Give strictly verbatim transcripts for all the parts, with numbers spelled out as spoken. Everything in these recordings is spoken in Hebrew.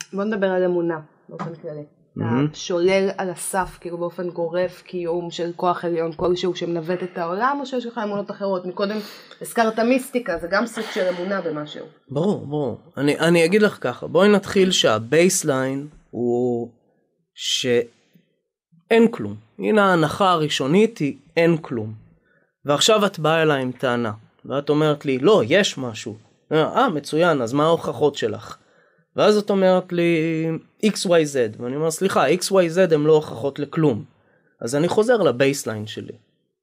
בוא נדבר על אמונה, באופן כללי. אתה שולל על הסף, כאילו באופן גורף, קיום של כוח עליון כלשהו שמנווט את העולם, או שיש לך אמונות אחרות? מקודם הזכרת מיסטיקה, זה גם סוג של אמונה במשהו. ברור, ברור. אני, אני אגיד לך ככה, בואי נתחיל שהבייסליין הוא שאין כלום. הנה ההנחה הראשונית היא אין כלום. ועכשיו את באה אליי עם טענה, ואת אומרת לי, לא, יש משהו. אה, מצוין, אז מה ההוכחות שלך? ואז את אומרת לי אקס וואי זד, ואני אומר, סליחה, אקס וואי זד הם לא הוכחות לכלום. אז אני חוזר לבייסליין שלי.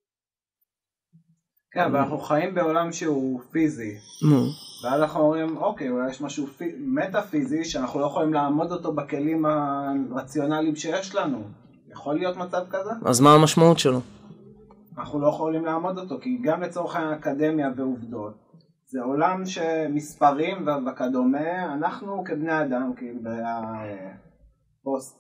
כן, אבל אנחנו חיים בעולם שהוא פיזי. ואז אנחנו אומרים, אוקיי, אולי יש משהו מטאפיזי שאנחנו לא יכולים לעמוד אותו בכלים הרציונליים שיש לנו. יכול להיות מצב כזה? אז מה המשמעות שלו? אנחנו לא יכולים לעמוד אותו, כי גם לצורך האקדמיה ועובדות, זה עולם שמספרים וכדומה, אנחנו כבני אדם, כאילו בפוסט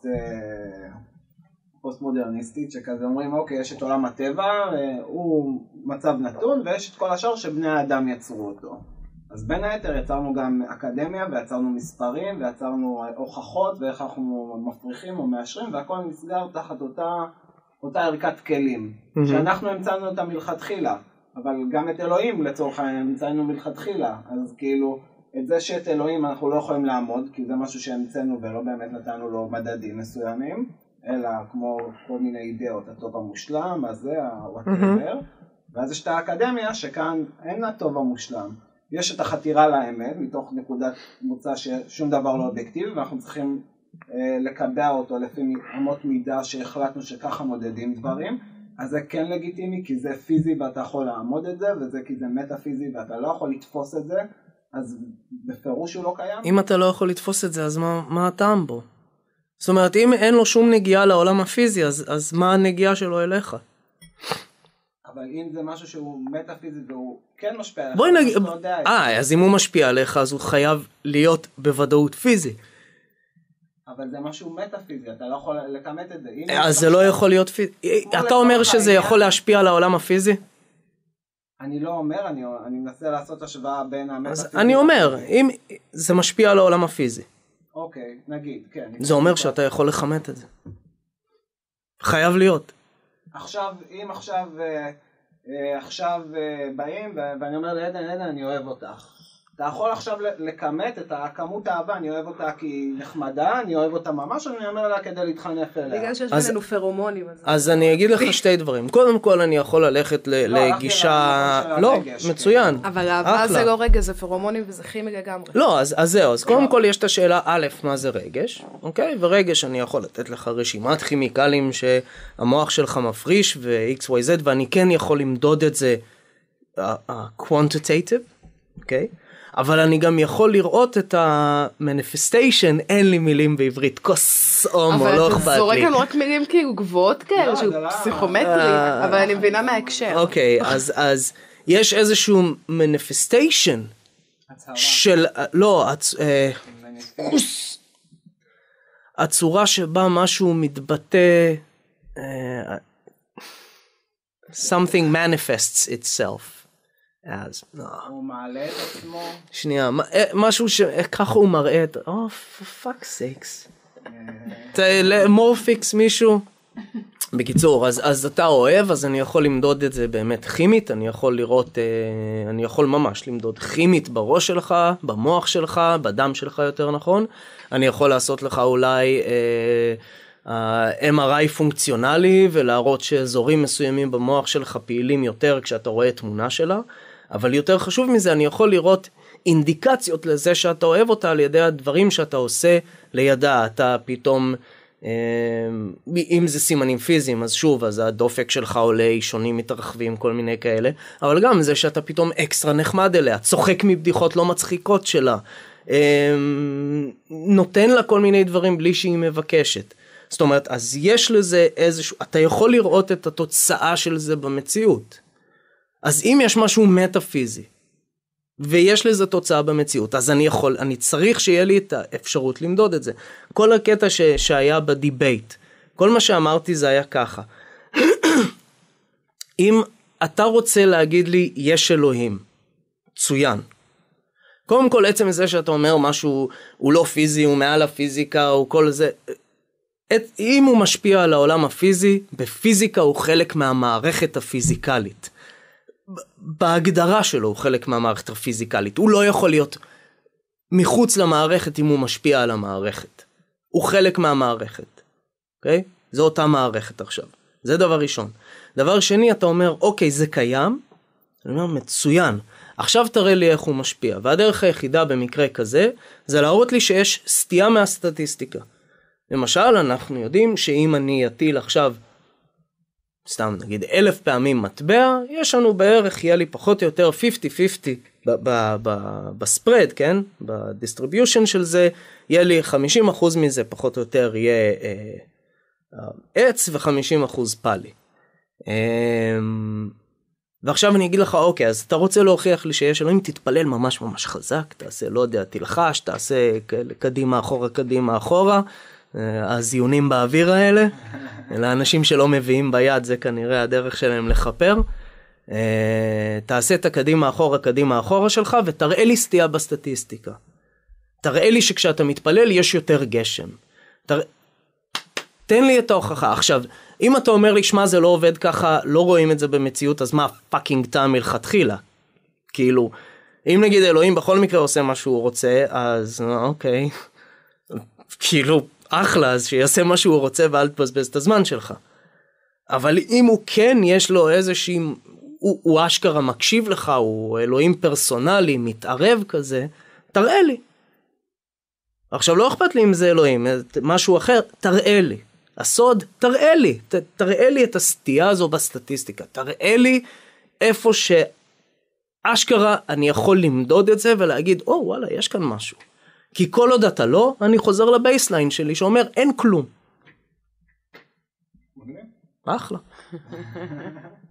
פוסט מודרניסטית, שכזה אומרים, אוקיי, יש את עולם הטבע, הוא מצב נתון, ויש את כל השאר שבני האדם יצרו אותו. אז בין היתר יצרנו גם אקדמיה, ויצרנו מספרים, ויצרנו הוכחות, ואיך אנחנו מפריחים או מאשרים, והכל נסגר תחת אותה, אותה ערכת כלים, mm-hmm. שאנחנו המצאנו אותה מלכתחילה. אבל גם את אלוהים לצורך העניין המצאנו מלכתחילה, אז כאילו את זה שאת אלוהים אנחנו לא יכולים לעמוד, כי זה משהו שהמצאנו ולא באמת נתנו לו מדדים מסוימים, אלא כמו כל מיני אידאות, הטוב המושלם, הזה, ה-whatever, ואז יש את האקדמיה שכאן אין הטוב המושלם, יש את החתירה לאמת מתוך נקודת מוצא ששום דבר לא אובייקטיבי, ואנחנו צריכים אה, לקבע אותו לפי אמות מידה שהחלטנו שככה מודדים דברים, אז זה כן לגיטימי, כי זה פיזי ואתה יכול לעמוד את זה, וזה כי זה מטאפיזי ואתה לא יכול לתפוס את זה, אז בפירוש הוא לא קיים. אם אתה לא יכול לתפוס את זה, אז מה, מה הטעם בו? זאת אומרת, אם אין לו שום נגיעה לעולם הפיזי, אז, אז מה הנגיעה שלו אליך? אבל אם זה משהו שהוא מטאפיזי והוא כן משפיע עליך, בואי נגיד, לא יודע. אה, אז אם הוא משפיע עליך, אז הוא חייב להיות בוודאות פיזי. אבל זה משהו מטאפיזי, אתה לא יכול לכמת את זה. אז זה לא יכול להיות פיזי. אתה אומר שזה יכול להשפיע על העולם הפיזי? אני לא אומר, אני, אני מנסה לעשות השוואה בין המטאפיזי. אז אני אומר, אם זה משפיע על העולם הפיזי. אוקיי, נגיד, כן. זה אומר שאתה יכול לכמת את זה. חייב להיות. עכשיו, אם עכשיו, עכשיו באים, ואני אומר לעדן, עדן, אני אוהב אותך. אתה יכול עכשיו לכמת את הכמות האהבה, אני אוהב אותה כי היא נחמדה, אני אוהב אותה ממש, אני אומר לה כדי להתחנף אליה. בגלל שיש בינינו פרומונים. אז אני אגיד לך שתי דברים. קודם כל אני יכול ללכת לגישה... לא, מצוין. אבל אהבה זה לא רגש, זה פרומונים וזה כימי לגמרי. לא, אז זהו. אז קודם כל יש את השאלה א', מה זה רגש, אוקיי? ורגש אני יכול לתת לך רשימת כימיקלים שהמוח שלך מפריש ו-X Y Z, ואני כן יכול למדוד את זה quantitative, אוקיי? אבל אני גם יכול לראות את המניפסטיישן, אין לי מילים בעברית, כוס הומו, לא אכפת לי. אבל אתה זורק לנו רק מילים כאילו גבוהות כאלה, שהוא פסיכומטרי, אבל אני מבינה מההקשר. אוקיי, אז יש איזשהו מניפסטיישן של, לא, הצורה שבה משהו מתבטא, something manifests itself. אז, לא. הוא מעלה את עצמו. שנייה, משהו שככה הוא מראה את, oh, for fuck's sakes. מורפיקס מישהו. בקיצור, אז, אז אתה אוהב, אז אני יכול למדוד את זה באמת כימית, אני יכול לראות, אני יכול ממש למדוד כימית בראש שלך, במוח שלך, בדם שלך יותר נכון. אני יכול לעשות לך אולי ה-אם אר איי פונקציונלי, ולהראות שאזורים מסוימים במוח שלך פעילים יותר כשאתה רואה תמונה שלה. אבל יותר חשוב מזה, אני יכול לראות אינדיקציות לזה שאתה אוהב אותה על ידי הדברים שאתה עושה לידה. אתה פתאום, אם זה סימנים פיזיים, אז שוב, אז הדופק שלך עולה, אישונים מתרחבים, כל מיני כאלה. אבל גם זה שאתה פתאום אקסטרה נחמד אליה, צוחק מבדיחות לא מצחיקות שלה, נותן לה כל מיני דברים בלי שהיא מבקשת. זאת אומרת, אז יש לזה איזשהו, אתה יכול לראות את התוצאה של זה במציאות. אז אם יש משהו מטאפיזי, ויש לזה תוצאה במציאות, אז אני יכול, אני צריך שיהיה לי את האפשרות למדוד את זה. כל הקטע ש, שהיה בדיבייט, כל מה שאמרתי זה היה ככה. אם אתה רוצה להגיד לי, יש אלוהים, צוין, קודם כל, עצם זה שאתה אומר משהו, הוא לא פיזי, הוא מעל הפיזיקה, הוא כל זה, את, אם הוא משפיע על העולם הפיזי, בפיזיקה הוא חלק מהמערכת הפיזיקלית. בהגדרה שלו הוא חלק מהמערכת הפיזיקלית. הוא לא יכול להיות מחוץ למערכת אם הוא משפיע על המערכת. הוא חלק מהמערכת. אוקיי? זו אותה מערכת עכשיו. זה דבר ראשון. דבר שני, אתה אומר, אוקיי, זה קיים. אני אומר, מצוין. עכשיו תראה לי איך הוא משפיע. והדרך היחידה במקרה כזה, זה להראות לי שיש סטייה מהסטטיסטיקה. למשל, אנחנו יודעים שאם אני אטיל עכשיו, סתם נגיד אלף פעמים מטבע, יש לנו בערך, יהיה לי פחות או יותר חמישים חמישים בספרד, כן? בדיסטריביושן של זה, יהיה לי חמישים אחוז מזה פחות או יותר יהיה אה, עץ ו-חמישים אחוז פלי. אה, ועכשיו אני אגיד לך, אוקיי, אז אתה רוצה להוכיח לי שיש אלוהים, תתפלל ממש ממש חזק, תעשה, לא יודע, תלחש, תעשה קדימה אחורה, קדימה אחורה, הזיונים באוויר האלה, לאנשים שלא מביאים ביד, זה כנראה הדרך שלהם לחפר. תעשה את הקדימה אחורה, קדימה אחורה שלך, ותראה לי סטייה בסטטיסטיקה. תראה לי שכשאתה מתפלל יש יותר גשם. תראה... תן לי את ההוכחה. עכשיו, אם אתה אומר לי, שמה זה לא עובד ככה, לא רואים את זה במציאות, אז מה פאקינג טעם מלכתחילה? כאילו, אם נגיד אלוהים בכל מקרה עושה מה שהוא רוצה, אז אוקיי. כאילו, אחלה, אז שיעשה מה שהוא רוצה ואל תבזבז את הזמן שלך. אבל אם הוא כן, יש לו איזושהי, הוא, הוא אשכרה מקשיב לך, הוא אלוהים פרסונלי, מתערב כזה, תראה לי. עכשיו, לא אכפת לי אם זה אלוהים, משהו אחר, תראה לי. הסוד, תראה לי. ת, תראה לי את הסטייה הזו בסטטיסטיקה. תראה לי איפה שאשכרה אני יכול למדוד את זה ולהגיד, או, וואלה, יש כאן משהו. כי כל עוד אתה לא, אני חוזר לבייסליין שלי שאומר, אין כלום. אחלה.